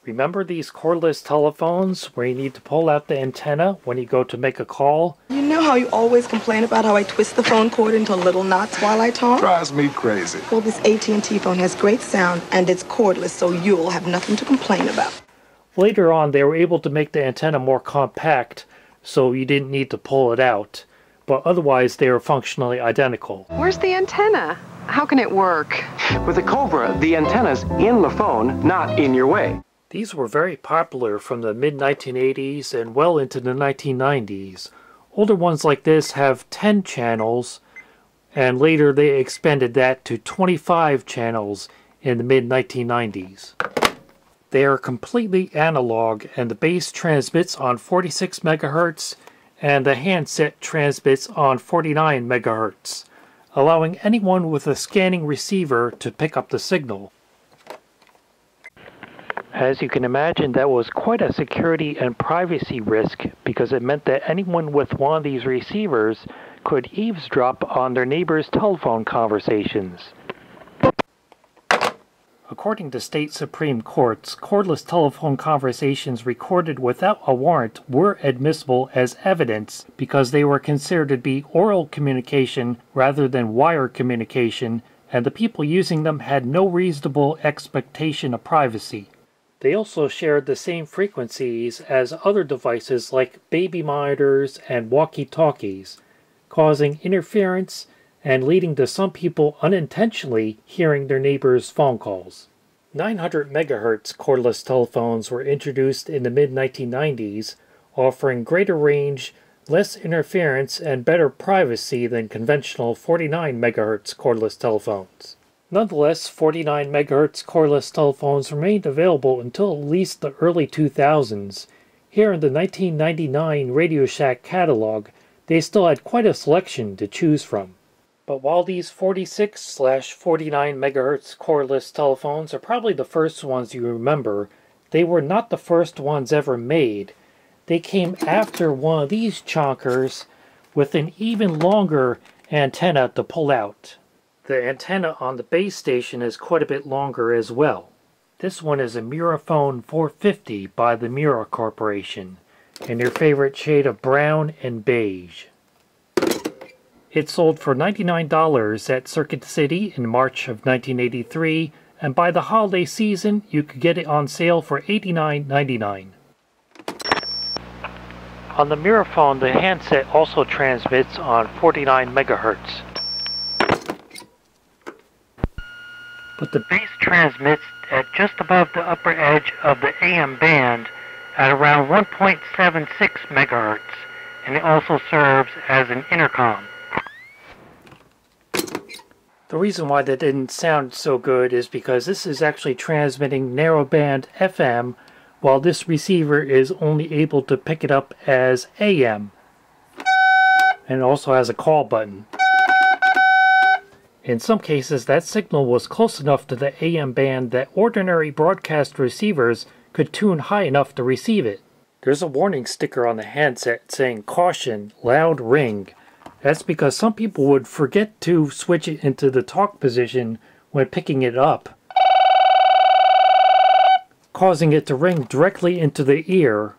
Remember these cordless telephones where you need to pull out the antenna when you go to make a call? You know how you always complain about how I twist the phone cord into little knots while I talk? Drives me crazy. Well, this AT&T phone has great sound and it's cordless, so you'll have nothing to complain about. Later on, they were able to make the antenna more compact, so you didn't need to pull it out. But otherwise, they were functionally identical. Where's the antenna? How can it work? With the Cobra, the antenna's in the phone, not in your way. These were very popular from the mid-1980s and well into the 1990s. Older ones like this have 10 channels, and later they expanded that to 25 channels in the mid-1990s. They are completely analog, and the base transmits on 46 MHz, and the handset transmits on 49 MHz, allowing anyone with a scanning receiver to pick up the signal. As you can imagine, that was quite a security and privacy risk because it meant that anyone with one of these receivers could eavesdrop on their neighbor's telephone conversations. According to state Supreme Courts, cordless telephone conversations recorded without a warrant were admissible as evidence because they were considered to be oral communication rather than wire communication, and the people using them had no reasonable expectation of privacy. They also shared the same frequencies as other devices like baby monitors and walkie-talkies, causing interference and leading to some people unintentionally hearing their neighbors' phone calls. 900 MHz cordless telephones were introduced in the mid-1990s, offering greater range, less interference, and better privacy than conventional 49 MHz cordless telephones. Nonetheless, 49 MHz cordless telephones remained available until at least the early 2000s. Here in the 1999 Radio Shack catalog, they still had quite a selection to choose from. But while these 46/49 MHz cordless telephones are probably the first ones you remember, they were not the first ones ever made. They came after one of these chonkers with an even longer antenna to pull out. The antenna on the base station is quite a bit longer as well. This one is a Muraphone 450 by the Mura Corporation, in your favorite shade of brown and beige. It sold for $99 at Circuit City in March of 1983, and by the holiday season you could get it on sale for $89.99. On the Muraphone, the handset also transmits on 49 MHz. But the base transmits at just above the upper edge of the AM band at around 1.76 MHz, and it also serves as an intercom. The reason why that didn't sound so good is because this is actually transmitting narrowband FM, while this receiver is only able to pick it up as AM, and it also has a call button. In some cases, that signal was close enough to the AM band that ordinary broadcast receivers could tune high enough to receive it. There's a warning sticker on the handset saying, "Caution, loud ring." That's because some people would forget to switch it into the talk position when picking it up, causing it to ring directly into the ear,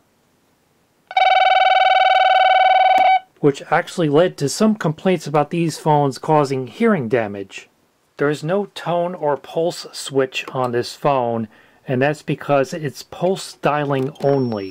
which actually led to some complaints about these phones causing hearing damage. There is no tone or pulse switch on this phone, and that's because it's pulse dialing only.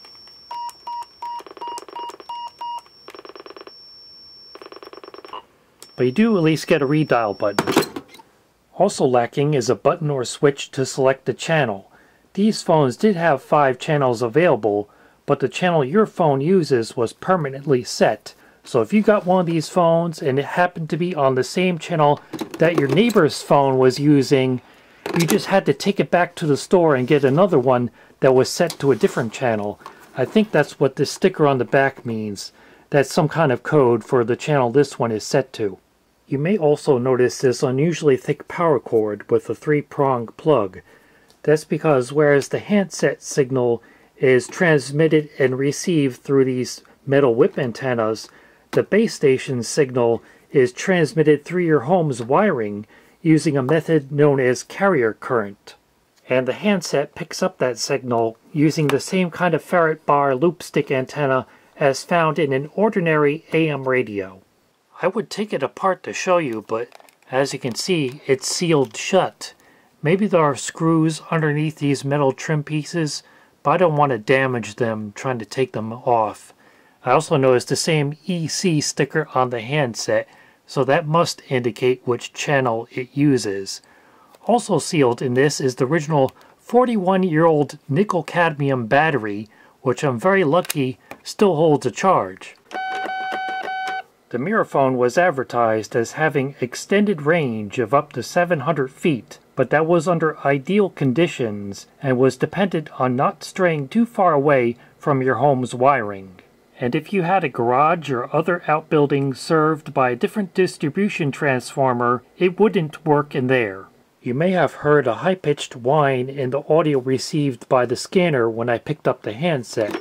But you do at least get a redial button. Also lacking is a button or switch to select the channel. These phones did have 5 channels available, but the channel your phone uses was permanently set. So if you got one of these phones and it happened to be on the same channel that your neighbor's phone was using, you just had to take it back to the store and get another one that was set to a different channel. I think that's what this sticker on the back means. That's some kind of code for the channel this one is set to. You may also notice this unusually thick power cord with a 3-prong plug. That's because whereas the handset signal is transmitted and received through these metal whip antennas, the base station signal is transmitted through your home's wiring using a method known as carrier current. and the handset picks up that signal using the same kind of ferret bar loop stick antenna as found in an ordinary AM radio. I would take it apart to show you, but as you can see, it's sealed shut. Maybe there are screws underneath these metal trim pieces, but I don't want to damage them trying to take them off. I also noticed the same EC sticker on the handset, so that must indicate which channel it uses. Also sealed in this is the original 41-year-old nickel-cadmium battery, which I'm very lucky still holds a charge. The Muraphone was advertised as having extended range of up to 700 feet, but that was under ideal conditions and was dependent on not straying too far away from your home's wiring. And if you had a garage or other outbuilding served by a different distribution transformer, it wouldn't work in there. You may have heard a high-pitched whine in the audio received by the scanner when I picked up the handset.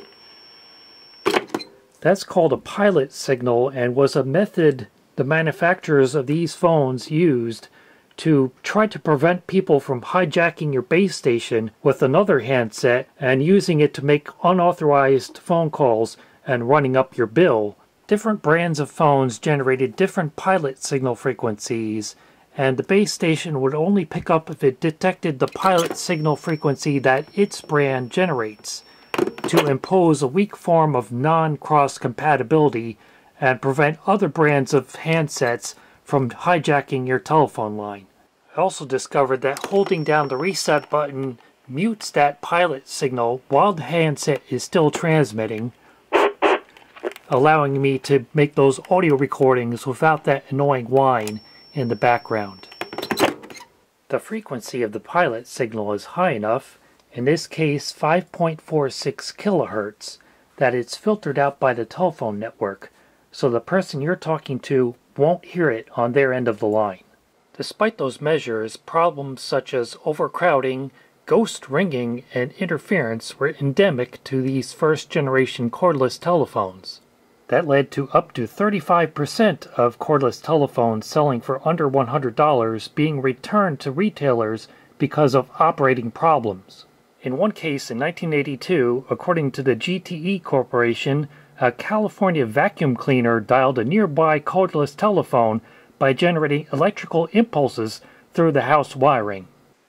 That's called a pilot signal and was a method the manufacturers of these phones used to try to prevent people from hijacking your base station with another handset and using it to make unauthorized phone calls and running up your bill. Different brands of phones generated different pilot signal frequencies, and the base station would only pick up if it detected the pilot signal frequency that its brand generates, to impose a weak form of non-cross compatibility and prevent other brands of handsets from hijacking your telephone line. I also discovered that holding down the reset button mutes that pilot signal while the handset is still transmitting, allowing me to make those audio recordings without that annoying whine in the background. The frequency of the pilot signal is high enough, in this case 5.46 kilohertz, that it's filtered out by the telephone network, so the person you're talking to won't hear it on their end of the line. Despite those measures, problems such as overcrowding, ghost ringing, and interference were endemic to these first-generation cordless telephones. That led to up to 35% of cordless telephones selling for under $100 being returned to retailers because of operating problems. In one case in 1982, according to the GTE Corporation, a California vacuum cleaner dialed a nearby cordless telephone by generating electrical impulses through the house wiring.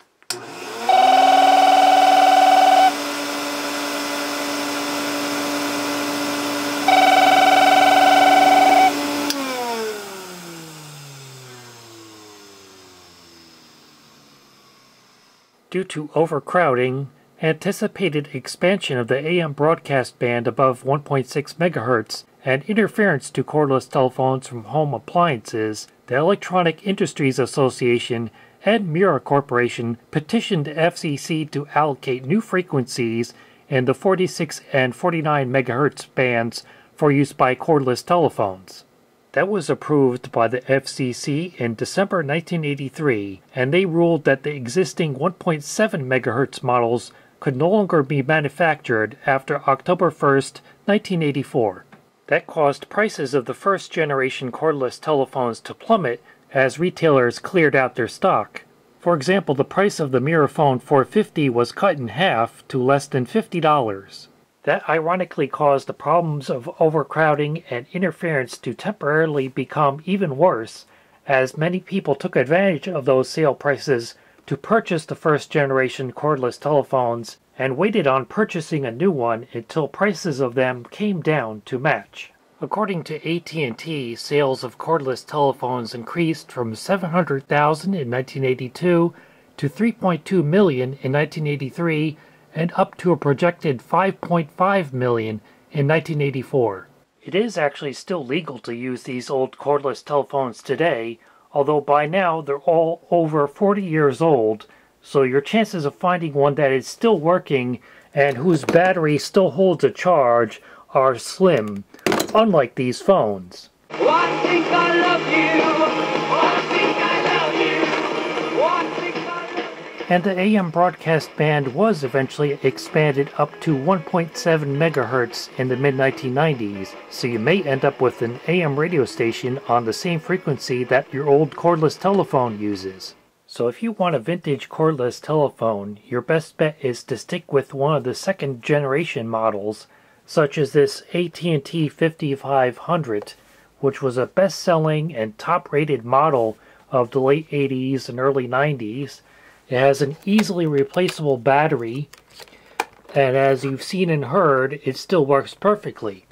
Due to overcrowding, anticipated expansion of the AM broadcast band above 1.6 MHz, and interference to cordless telephones from home appliances, the Electronic Industries Association and Mura Corporation petitioned the FCC to allocate new frequencies in the 46 and 49 MHz bands for use by cordless telephones. That was approved by the FCC in December 1983, and they ruled that the existing 1.7 MHz models could no longer be manufactured after October 1st, 1984. That caused prices of the first-generation cordless telephones to plummet as retailers cleared out their stock. For example, the price of the Muraphone 450 was cut in half to less than $50. That ironically caused the problems of overcrowding and interference to temporarily become even worse, as many people took advantage of those sale prices to purchase the first-generation cordless telephones and waited on purchasing a new one until prices of them came down to match. According to AT&T, sales of cordless telephones increased from 700,000 in 1982 to 3.2 million in 1983 and up to a projected 5.5 million in 1984. It is actually still legal to use these old cordless telephones today, although by now they're all over 40 years old, so your chances of finding one that is still working and whose battery still holds a charge are slim, unlike these phones. Oh, I think I love you. Oh, I think I love you. Oh, I think I love you. And the AM broadcast band was eventually expanded up to 1.7 MHz in the mid-1990s, so you may end up with an AM radio station on the same frequency that your old cordless telephone uses. So if you want a vintage cordless telephone, your best bet is to stick with one of the second generation models, such as this AT&T 5500, which was a best-selling and top-rated model of the late 80s and early 90s. It has an easily replaceable battery, and as you've seen and heard, it still works perfectly.